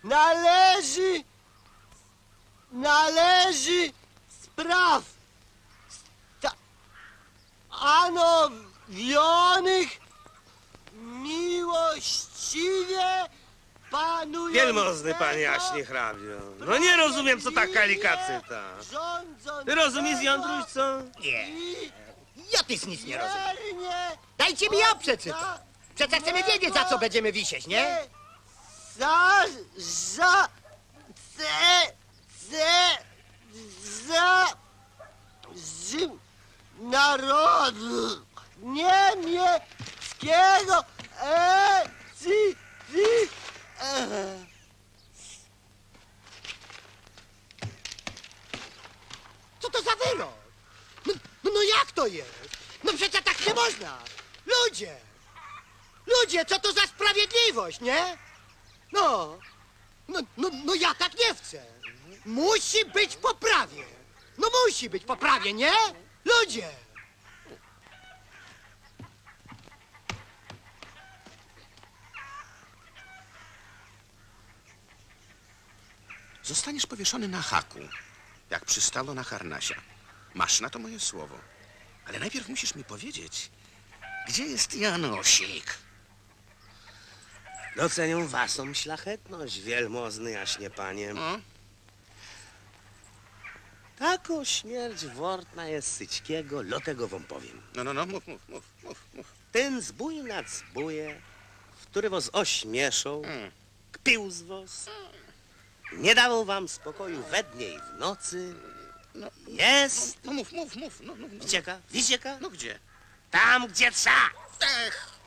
należy spraw stanowionych miłościwie panującego... Wielmozny pan Jaśnie hrabio. No nie rozumiem, co ta kalikacyta. Ty rozumiesz, Jądruś, co? Nie. Ja też nic nie rozumiem. Dajcie mi ja przeczytać. Przecież chcemy wiedzieć, za co będziemy wisieć, nie? Za narodu niemieckiego Co to za wyrok? No jak to jest? No przecież tak nie można. Ludzie, co to za sprawiedliwość, nie? No ja tak nie chcę. Musi być po prawie. No musi być po prawie, nie? Ludzie! Zostaniesz powieszony na haku, jak przystało na harnasia. Masz na to moje słowo. Ale najpierw musisz mi powiedzieć, gdzie jest Janosik? Docenią wasą szlachetność, wielmozny Jaśnie panie. O? Taką śmierć wortna jest Syćkiego, lotego wam powiem. No, mów. Ten zbój nad zbóje, który was ośmieszał, kpił z was, nie dawał wam spokoju we dnie i w nocy, jest... No mów. Widzicie? No gdzie? Tam, gdzie trza! Ech!